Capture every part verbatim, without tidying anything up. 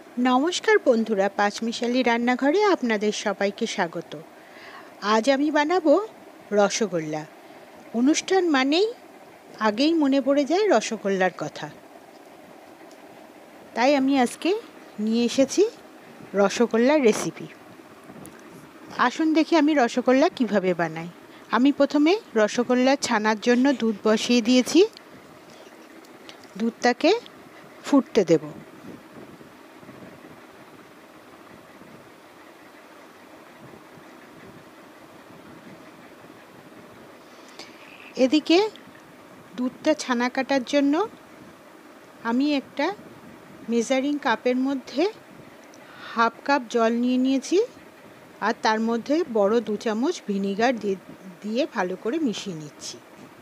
নমস্কার বন্ধুরা, পাঁচমিশালি রান্নাঘরে আপনাদের সবাইকে স্বাগত। আজ আমি বানাবো রসগোল্লা। অনুষ্ঠান মানেই আগেই মনে পড়ে যায় রসগোল্লার কথা, তাই আমি আজকে নিয়ে এসেছি রসগোল্লার রেসিপি। আসুন দেখি আমি রসগোল্লা কিভাবে বানাই। আমি প্রথমে রসগোল্লা ছানার জন্য দুধ বসিয়ে দিয়েছি। দুধটাকে ফুটতে দেব। এদিকে দুধটা ছানা কাটার জন্য আমি একটা মেজারিং কাপের মধ্যে হাফ কাপ জল নিয়ে নিয়েছি, আর তার মধ্যে বড় দু চামচ ভিনিগার দিয়ে দিয়ে ভালো করে মিশিয়ে নিচ্ছি।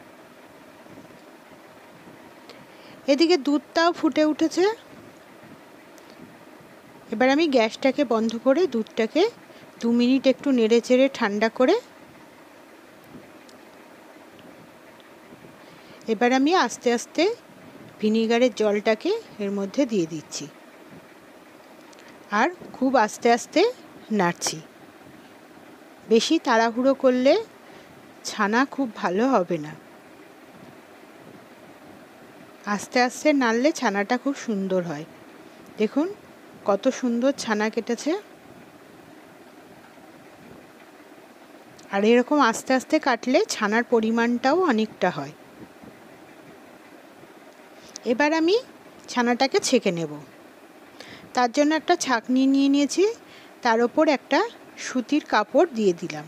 এদিকে দুধটাও ফুটে উঠেছে। এবার আমি গ্যাসটাকে বন্ধ করে দুধটাকে দু মিনিট একটু নেড়ে চেড়ে ঠান্ডা করে এবার আমি আস্তে আস্তে ভিনিগারের জলটাকে এর মধ্যে দিয়ে দিচ্ছি, আর খুব আস্তে আস্তে নাড়ছি। বেশি তাড়াহুড়ো করলে ছানা খুব ভালো হবে না। আস্তে আস্তে নাড়লে ছানাটা খুব সুন্দর হয়। দেখুন কত সুন্দর ছানা কেটেছে। আর এরকম আস্তে আস্তে কাটলে ছানার পরিমাণটাও অনেকটা হয়। এবার আমি ছানাটাকে ছেঁকে নেব। তার জন্য একটা ছাঁকনি নিয়ে নিয়েছি, তার ওপর একটা সুতির কাপড় দিয়ে দিলাম।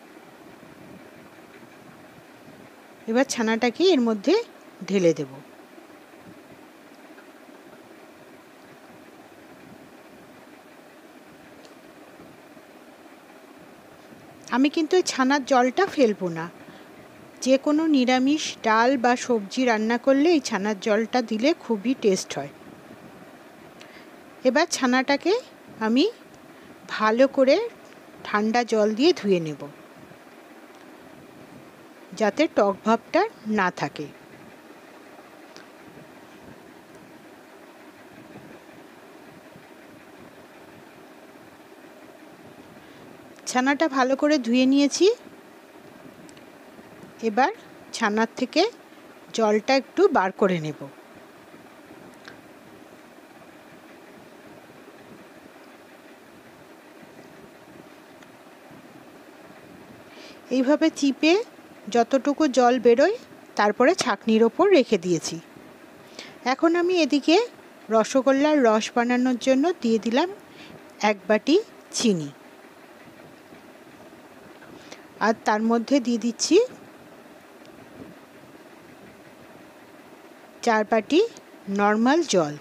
এবার ছানাটাকে এর মধ্যে ঢেলে দেব। আমি কিন্তু এই ছানার জলটা ফেলবো না। যে কোনো নিরামিষ ডাল বা সবজি রান্না করলে এই ছানার জলটা দিলে খুবই টেস্ট হয়। এবার ছানাটাকে আমি ভালো করে ঠান্ডা জল দিয়ে ধুয়ে নেব, যাতে টক ভাবটা না থাকে। ছানাটা ভালো করে ধুয়ে নিয়েছি। এবার ছানার থেকে জলটা একটু বার করে নেব। এইভাবে চিপে যতটুকু জল বেরোয় তারপরে ছাঁকনির ওপর রেখে দিয়েছি। এখন আমি এদিকে রসগোল্লার রস বানানোর জন্য দিয়ে দিলাম এক বাটি চিনি, আর তার মধ্যে দিয়ে দিচ্ছি চার বাটি নর্মাল জল।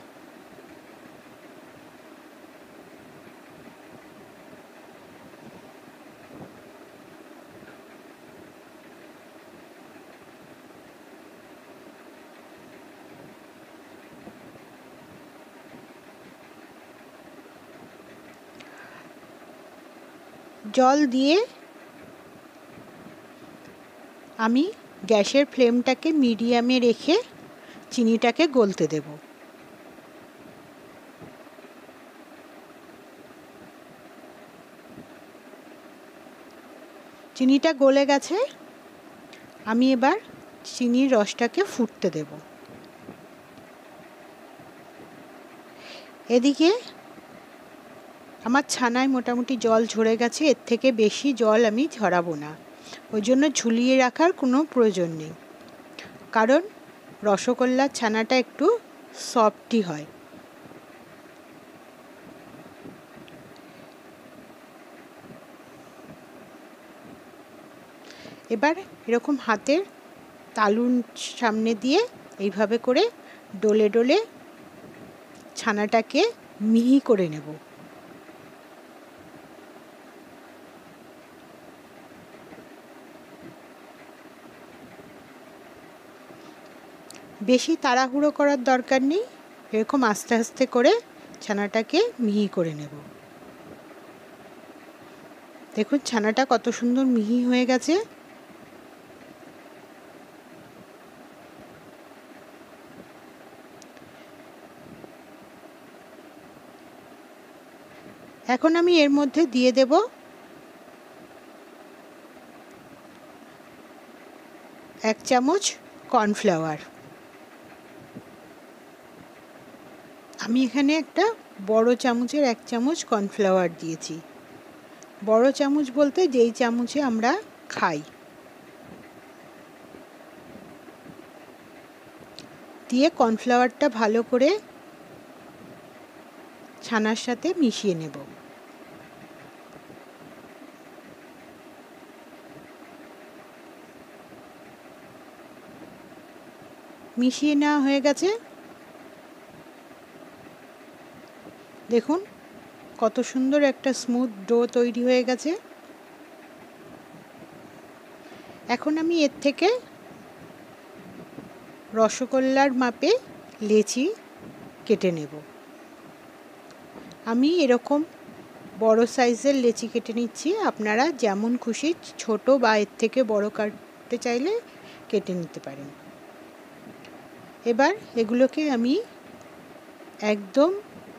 জল দিয়ে আমি গ্যাসের ফ্লেমটাকে মিডিয়ামে রেখে চিনিটাকে গলতে দেব। চিনিটা গলে গেছে। আমি এবার চিনির রসটাকে ফুটতে দেব। এদিকে আমার ছানায় মোটামুটি জল ঝরে গেছে। এর থেকে বেশি জল আমি ঝরাবো না, ওই জন্য ঝুলিয়ে রাখার কোনো প্রয়োজন নেই, কারণ রসগোল্লার ছানাটা একটু সফটই হয়। এবার এরকম হাতের তালুর সামনে দিয়ে এইভাবে করে ডলে ডলে ছানাটাকে মিহি করে নেব। বেশি তাড়াহুড়ো করার দরকার নেই, এরকম আস্তে আস্তে করে ছানাটাকে মিহি করে নেব। দেখুন ছানাটা কত সুন্দর মিহি হয়ে গেছে। এখন আমি এর মধ্যে দিয়ে দেব এক চামচ কর্নফ্লাওয়ার। আমি এখানে একটা বড় চামচের এক চামচ কর্নফ্লাওয়ার দিয়েছি। বড় চামচ বলতে যেই চামচে আমরা খাই। দিয়ে কর্নফ্লাওয়ারটা ভালো করে ছানার সাথে মিশিয়ে নেব। মিশিয়ে নেওয়া হয়ে গেছে। দেখুন কত সুন্দর একটা স্মুথ ডো তৈরি হয়ে গেছে। এখন আমি এর থেকে রসগোল্লার মাপে লেচি কেটে নেব। আমি এরকম বড় সাইজের লেচি কেটে নিচ্ছি। আপনারা যেমন খুশি ছোট বা এর থেকে বড় কাটতে চাইলে কেটে নিতে পারেন। এবার এগুলোকে আমি একদম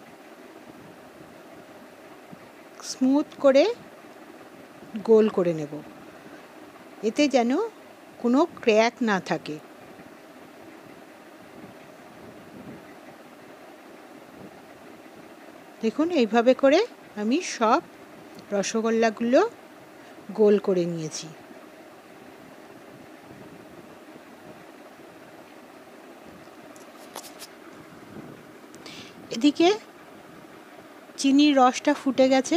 স্মুথ করে গোল করে নেব, এতে যেন কোনো ক্র্যাক না থাকে। দেখুন এইভাবে করে আমি সব রসগোল্লাগুলো গোল করে নিয়েছি। এদিকে চিনির রসটা ফুটে গেছে।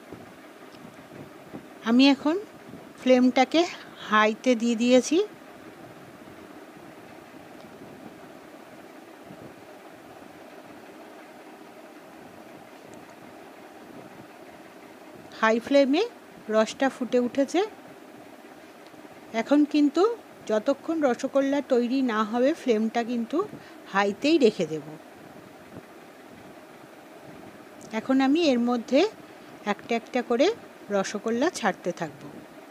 আমি এখন ফ্লেমটাকে হাইতে দিয়ে দিয়েছি। হাই ফ্লেমে রসটা ফুটে উঠেছে। এখন কিন্তু যতক্ষণ রসগোল্লা তৈরি না হবে ফ্লেমটা কিন্তু হাইতেই রেখে দেব। এখন আমি এর মধ্যে একটা একটা করে রসগোল্লা ছাড়তে থাকব।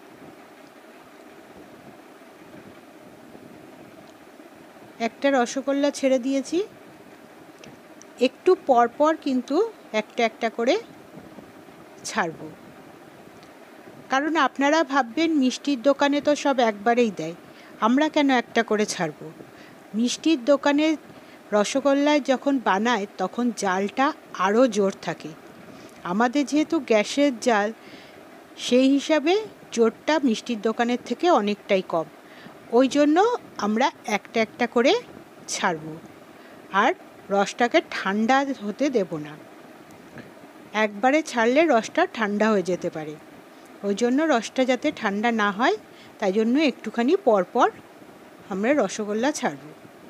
একটা রসগোল্লা ছেড়ে দিয়েছি। একটু পর পর কিন্তু একটা একটা করে ছাড়ব, কারণ আপনারা ভাববেন মিষ্টির দোকানে তো সব একবারেই দেয়, আমরা কেন একটা করে ছাড়ব। মিষ্টির দোকানে রসগোল্লায় যখন বানায় তখন জালটা আরও জোর থাকে। আমাদের যেহেতু গ্যাসের জাল, সেই হিসাবে জোরটা মিষ্টির দোকানের থেকে অনেকটাই কম। ওই জন্য আমরা একটা একটা করে ছাড়ব, আর রসটাকে ঠান্ডা হতে দেব না। একবারে ছাড়লে রসটা ঠান্ডা হয়ে যেতে পারে। ওই জন্য রসটা যাতে ঠান্ডা না হয় তাই জন্য একটুখানি পর পর আমরা রসগোল্লা ছাড়ব।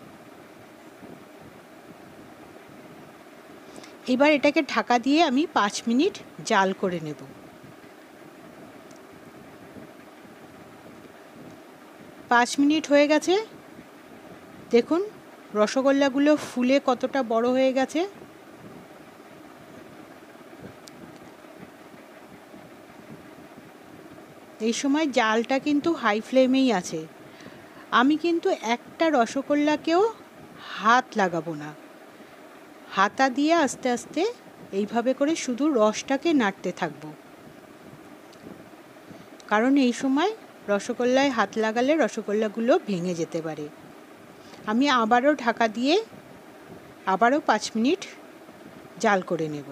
এবার এটাকে ঢাকা দিয়ে আমি পাঁচ মিনিট জাল করে নেব। পাঁচ মিনিট হয়ে গেছে। দেখুন রসগোল্লাগুলো ফুলে কতটা বড় হয়ে গেছে। এই সময় জালটা কিন্তু হাই ফ্লেমেই আছে। আমি কিন্তু একটা রসগোল্লাকেও হাত লাগাবো না, হাতা দিয়ে আস্তে আস্তে এইভাবে করে শুধু রসটাকে নাড়তে থাকবো, কারণ এই সময় রসগোল্লায় হাত লাগালে রসগোল্লাগুলো ভেঙে যেতে পারে। আমি আবারও ঢাকা দিয়ে আবারও পাঁচ মিনিট জাল করে নেব।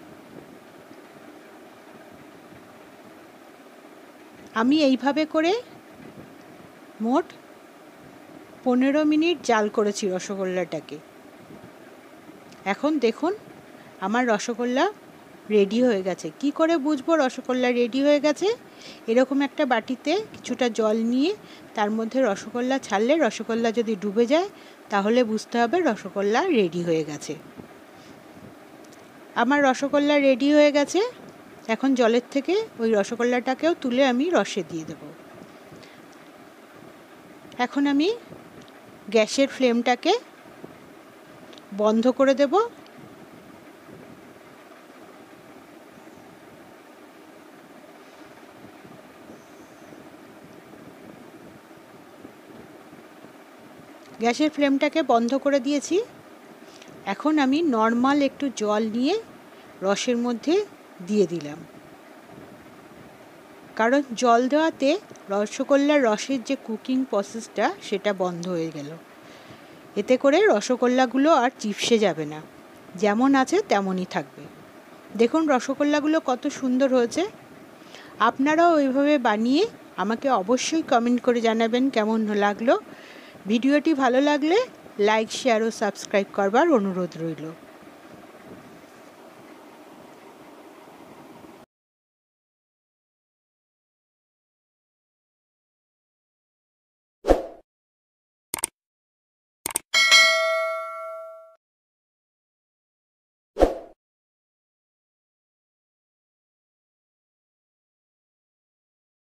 আমি এইভাবে করে মোট পনেরো মিনিট জাল করেছি রসগোল্লাটাকে। এখন দেখুন আমার রসগোল্লা রেডি হয়ে গেছে। কি করে বুঝবো রসগোল্লা রেডি হয়ে গেছে? এরকম একটা বাটিতে কিছুটা জল নিয়ে তার মধ্যে রসগোল্লা ছাড়লে রসগোল্লা যদি ডুবে যায় তাহলে বুঝতে হবে রসগোল্লা রেডি হয়ে গেছে। আমার রসগোল্লা রেডি হয়ে গেছে। এখন জলের থেকে ওই রসগোল্লাটাকেও তুলে আমি রসে দিয়ে দেব। এখন আমি গ্যাসের ফ্লেমটাকে বন্ধ করে দেব। গ্যাসের ফ্লেমটাকে বন্ধ করে দিয়েছি। এখন আমি নর্মাল একটু জল নিয়ে রসের মধ্যে দিয়ে দিলাম, কারণ জল দেওয়াতে রসগোল্লার রসের যে কুকিং প্রসেসটা সেটা বন্ধ হয়ে গেল। এতে করে রসগোল্লাগুলো আর চিপসে যাবে না, যেমন আছে তেমনই থাকবে। দেখুন রসগোল্লাগুলো কত সুন্দর হয়েছে। আপনারাও ওইভাবে বানিয়ে আমাকে অবশ্যই কমেন্ট করে জানাবেন কেমন লাগলো। ভিডিওটি ভালো লাগলে লাইক, শেয়ার ও সাবস্ক্রাইব করবার অনুরোধ রইল।